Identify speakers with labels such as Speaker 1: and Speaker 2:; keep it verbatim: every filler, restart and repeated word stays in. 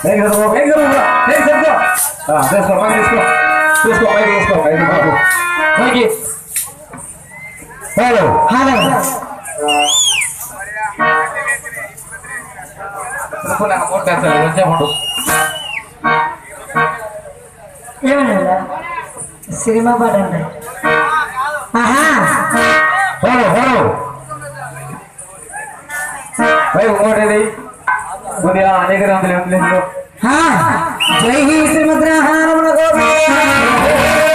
Speaker 1: Baik ketemu, baik ketemu, baik ketemu. Ah, let's go, let's go, let's go, let's go, let's go. Lagi. Halo, halo. Telepon nak mau dah saya baca foto.
Speaker 2: Ya mana? Sirima badan. Aha.
Speaker 1: Halo, halo. Baik, umur ini. Kemudian ada yang ambil ambil dulu.
Speaker 2: हाँ जय ही श्रीमद् रामायण